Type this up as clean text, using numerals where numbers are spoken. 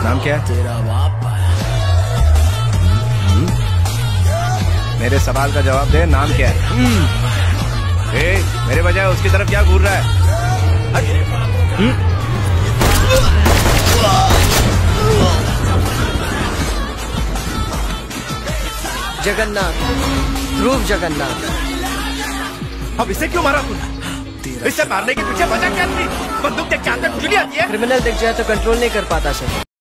नाम क्या है? तेरा बाप। मेरे सवाल का जवाब दे, नाम क्या है? मेरे बजाय उसकी तरफ क्या घूर रहा है? जगन्नाथ, ध्रुव जगन्नाथ। अब इसे क्यों मारा तूने? इसे मारने के पीछे वजह क्या थी? बंदूक देख के हाथ में खुजली आती है। क्रिमिनल दिख जाए तो कंट्रोल नहीं कर पाता सर।